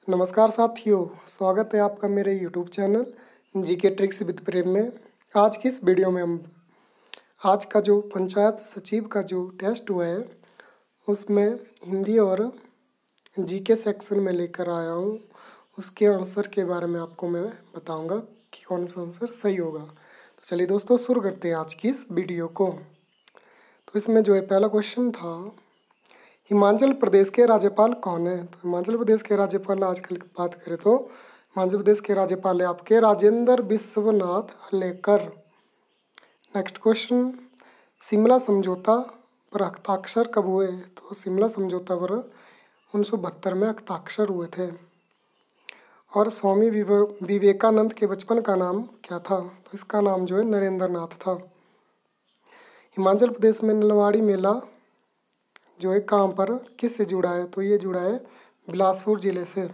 नमस्कार साथियों, स्वागत है आपका मेरे YouTube channel GK tricks with Prem में। आज की इस वीडियो में हम आज का जो पंचायत सचिव का जो टेस्ट हुआ है उसमें हिंदी और जीके सेक्शन में लेकर आया हूँ। उसके आंसर के बारे में आपको मैं बताऊंगा कि कौन सा आंसर सही होगा। तो चलिए दोस्तों, शुरू करते हैं आज की इस वीडियो को। तो इसमें जो है पहला क्वेश्चन था, हिमाचल प्रदेश के राज्यपाल कौन है? तो हिमाचल प्रदेश के राज्यपाल आजकल की बात करें तो हिमाचल प्रदेश के राज्यपाल है आपके राजेंद्र विश्वनाथ अर्लेकर। नेक्स्ट क्वेश्चन, शिमला समझौता पर हस्ताक्षर कब हुए? तो शिमला समझौता पर 1972 में हस्ताक्षर हुए थे। और स्वामी विवेकानंद के बचपन का नाम क्या था? तो इसका नाम जो है नरेंद्र नाथ था। हिमाचल प्रदेश में नलवाड़ी मेला जो है कहाँ पर किससे जुड़ा है? तो ये जुड़ा है बिलासपुर जिले से।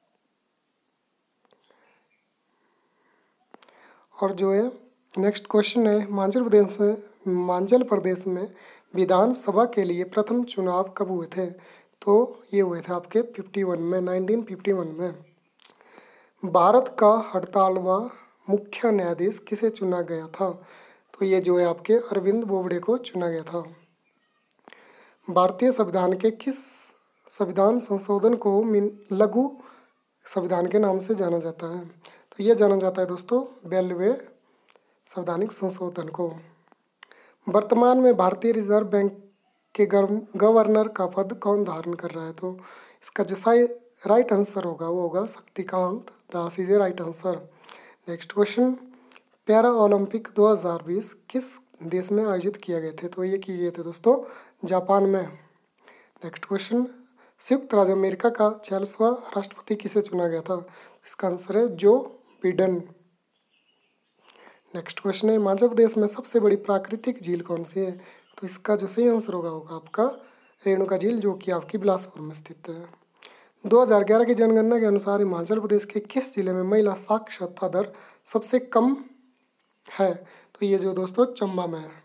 और जो है नेक्स्ट क्वेश्चन है, हिमाचल प्रदेश में विधानसभा के लिए प्रथम चुनाव कब हुए थे? तो ये हुए थे आपके 1951 में। भारत का 48वां मुख्य न्यायाधीश किसे चुना गया था? तो ये जो है आपके अरविंद बोबड़े को चुना गया था। भारतीय संविधान के किस संविधान संशोधन को लघु संविधान के नाम से जाना जाता है? तो यह जाना जाता है दोस्तों 42वें संवैधानिक संशोधन को। वर्तमान में भारतीय रिजर्व बैंक के गवर्नर का पद कौन धारण कर रहा है? तो इसका जो राइट आंसर होगा वो होगा Shaktikanta Das is a right answer. Next question, para Olympic 2020 किस देश में आयोजित किए गए थे? तो ये किए गए थे दोस्तों जापान में। नेक्स्ट क्वेश्चन, संयुक्त राज्य अमेरिका का 46वां राष्ट्रपति किसे चुना गया था? इसका आंसर है जो बिडेन। नेक्स्ट क्वेश्चन है, हिमाचल प्रदेश में सबसे बड़ी प्राकृतिक झील कौन सी है? तो इसका जो सही आंसर होगा आपका रेणुका झील, जो कि आपकी बिलासपुर में स्थित है। 2011 की जनगणना के अनुसार हिमाचल प्रदेश के किस जिले में महिला साक्षरता दर सबसे कम है? तो ये जो दोस्तों चंबा में है।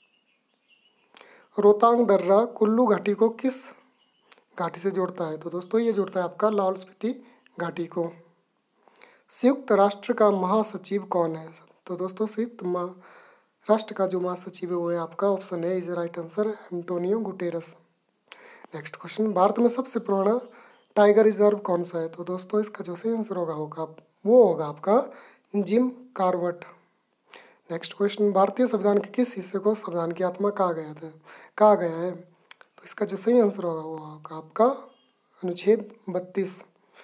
रोहतांग दर्रा कुल्लू घाटी को किस घाटी से जोड़ता है? तो दोस्तों ये जोड़ता है आपका लाहौल स्पीति घाटी को। संयुक्त राष्ट्र का महासचिव कौन है? तो दोस्तों संयुक्त राष्ट्र का जो महासचिव है वो है आपका ऑप्शन है is right answer Antonio Guterres. Next question, Bharat में सबसे पुराना टाइगर रिजर्व कौन सा है? तो दोस्तों इसका जो सही आंसर होगा वो होगा आपका जिम कॉर्बेट। नेक्स्ट क्वेश्चन, भारतीय संविधान के किस हिस्से को संविधान की आत्मा कहा गया है? तो इसका जो सही आंसर होगा वो होगा आपका अनुच्छेद 32।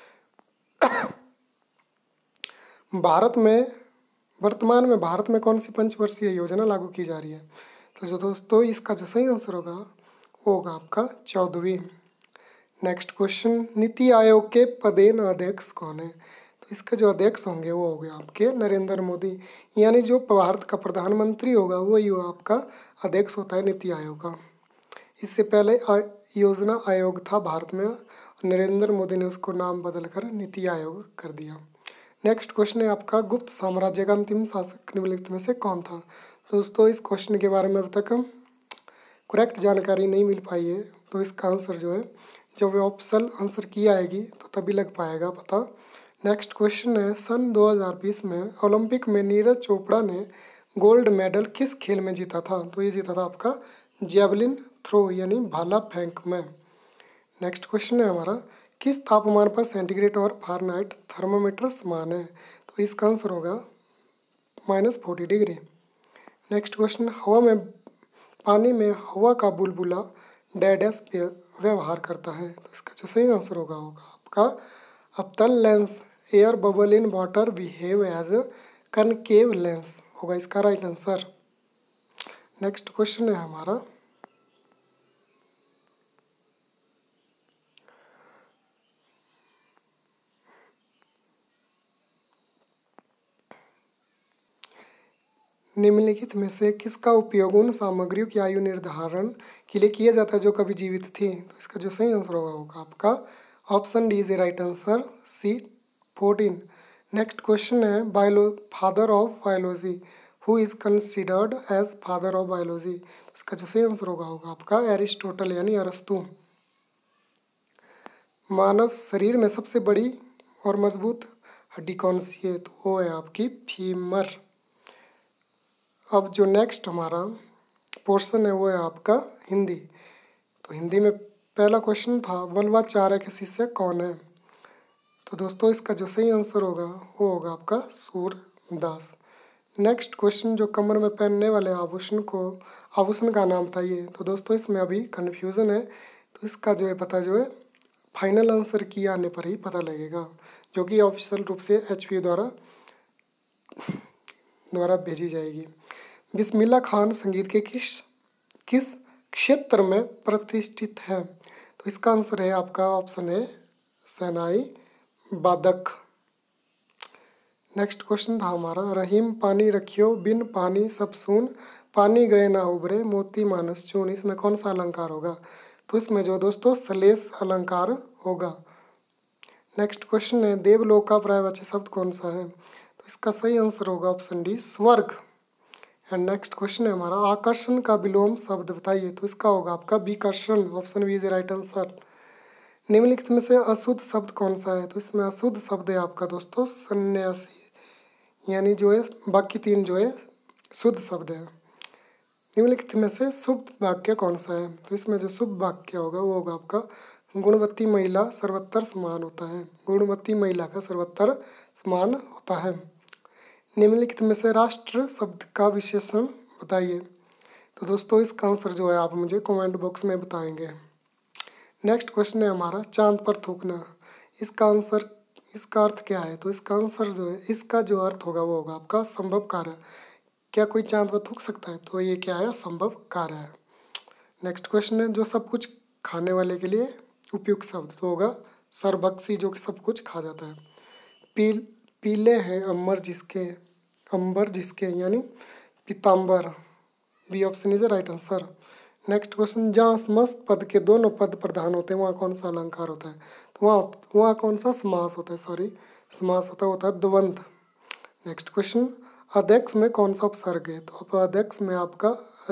वर्तमान में भारत में कौन सी पंचवर्षीय योजना लागू की जा रही है? तो जो दोस्तों इसका जो सही आंसर होगा वो होगा आपका 14वीं। नेक्स्ट क्वेश्चन, नीति आयोग के पदेन अध्यक्ष कौन है? तो इसके जो अध्यक्ष होंगे वो होंगे आपके नरेंद्र मोदी, यानी जो भारत का प्रधानमंत्री होगा वही आपका अध्यक्ष होता है नीति आयोग का। इससे पहले योजना आयोग था भारत में, नरेंद्र मोदी ने उसको नाम बदलकर नीति आयोग कर दिया। नेक्स्ट क्वेश्चन है आपका, गुप्त साम्राज्य का अंतिम शासक निम्नलिखित में से कौन था? दोस्तों इस क्वेश्चन के बारे में अब तक करेक्ट जानकारी नहीं मिल पाई है, तो इसका आंसर जो है जब ऑप्शनल आंसर की आएगी तो तभी लग पाएगा पता। नेक्स्ट क्वेश्चन है, सन 2020 में ओलंपिक में नीरज चोपड़ा ने गोल्ड मेडल किस खेल में जीता था? तो ये जीता था आपका जेवलिन थ्रो यानी भाला फेंक में। नेक्स्ट क्वेश्चन है हमारा, किस तापमान पर सेंटीग्रेड और फारेनहाइट थर्मामीटर समान है? तो इसका आंसर होगा -40 डिग्री। नेक्स्ट क्वेश्चन, पानी में हवा का बुलबुला डैश व्यवहार करता है? तो इसका जो सही आंसर होगा आपका अवतल lens. Air bubble in water behave as concave lens होगा इसका राइट आंसर। नेक्स्ट क्वेश्चन है हमारा, निम्नलिखित में से किसका उपयोग उन सामग्रियों की आयु निर्धारण के लिए किया जाता है जो कभी जीवित थी? तो इसका जो सही आंसर होगा आपका option D is a right answer C 14। Next question है, father of biology who is considered as father of biology? इसका जो सही आंसर होगा आपका एरिस्टोटल यानी अरस्तु। मानव शरीर में सबसे बड़ी और मजबूत हड्डी कौन सी है? तो वो है आपकी फीमर। अब जो नेक्स्ट हमारा पोर्शन है वो है आपका हिंदी। तो हिंदी में पहला क्वेश्चन था, वल्लभाचार्य के शिष्य कौन है? तो दोस्तों इसका जो सही आंसर होगा वो होगा आपका सूरदास। नेक्स्ट क्वेश्चन, जो कमर में पहनने वाले आभूषण का नाम बताइए। तो दोस्तों इसमें अभी कन्फ्यूज़न है, तो इसका जो है पता जो है फाइनल आंसर की आने पर ही पता लगेगा, जो कि ऑफिशियल रूप से HPU द्वारा भेजी जाएगी। बिस्मिल्लाह खान संगीत के किस क्षेत्र में प्रतिष्ठित है? तो इसका आंसर है आपका ऑप्शन है शहनाई वादक। नेक्स्ट क्वेश्चन था हमारा, रहीम पानी रखियो बिन पानी सब सून, पानी गए ना उभरे मोती मानस चून। इसमें कौन सा अलंकार होगा? तो इसमें जो दोस्तों सलेस अलंकार होगा। नेक्स्ट क्वेश्चन है, देवलोक का पर्यायवाची शब्द कौन सा है? तो इसका सही आंसर होगा ऑप्शन डी स्वर्ग। एंड नेक्स्ट क्वेश्चन है हमारा, आकर्षण का विलोम शब्द बताइए। तो इसका होगा आपका विकर्षण। Option B is right answer. निम्नलिखित में से अशुद्ध शब्द कौन सा है? तो इसमें अशुद्ध शब्द है आपका दोस्तों सन्यासी, यानी जो है बाकी तीन जो है शुद्ध शब्द है। निम्नलिखित में से शुभ वाक्य कौन सा है? तो इसमें जो शुभ वाक्य होगा वो होगा आपका, गुणवती महिला सर्वत्र समान होता है। गुणवती महिला का सर्वत्र समान होता है। निम्नलिखित में से राष्ट्र शब्द का विशेषण बताइए। तो दोस्तों इसका आंसर जो है आप मुझे कमेंट बॉक्स में बताएंगे। नेक्स्ट क्वेश्चन है हमारा, चांद पर थूकना। इसका अर्थ क्या है? तो इसका आंसर जो है, इसका जो अर्थ होगा वो होगा आपका संभव कार्य। क्या कोई चांद पर थूक सकता है? तो ये क्या है? संभव कार्य है। नेक्स्ट क्वेश्चन है, जो सब कुछ खाने वाले के लिए उपयुक्त शब्द तो होगा सर्वभक्षी, जो कि सब कुछ खा जाता है। पीले हैं अंबर जिसके यानी पीताम्बर। B option is right answer. Next question, जहाँ समस्त पद के दोनों पद प्रधान होते हैं वहाँ कौन सा अलंकार होता है? तो वहाँ कौन सा समास होता है? समास होता है द्वंद्व। नेक्स्ट क्वेश्चन, अध्यक्ष में कौन सा उपसर्ग है? तो अध्यक्ष में आपका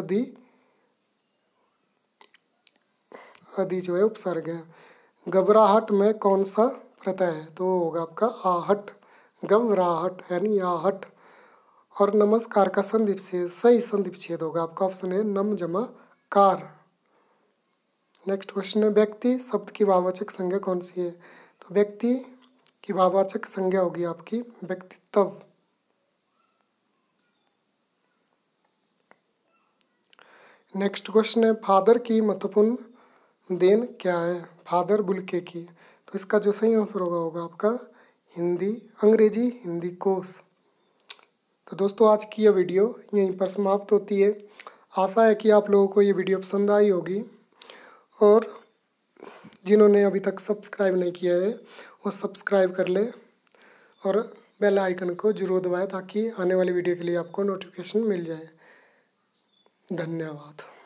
अधि जो है उपसर्ग है। घबराहट में कौन सा प्रत्यय है? तो होगा आपका आहट, घबराहट यानी आहट। और नमस्कार का सही संधि विच्छेद होगा आपका ऑप्शन है नम जमा कार। नेक्स्ट क्वेश्चन है, व्यक्ति शब्द की भाववाचक संज्ञा कौन सी है? तो व्यक्ति की भाववाचक संज्ञा होगी आपकी व्यक्तित्व। नेक्स्ट क्वेश्चन है, फादर की महत्वपूर्ण देन क्या है? फादर बुल्के की। तो इसका जो सही आंसर होगा आपका अंग्रेजी हिंदी कोश। तो दोस्तों आज की यह वीडियो यहीं पर समाप्त होती है। आशा है कि आप लोगों को ये वीडियो पसंद आई होगी, और जिन्होंने अभी तक सब्सक्राइब नहीं किया है वो सब्सक्राइब कर ले और बेल आइकन को जरूर दबाएं, ताकि आने वाली वीडियो के लिए आपको नोटिफिकेशन मिल जाए। धन्यवाद।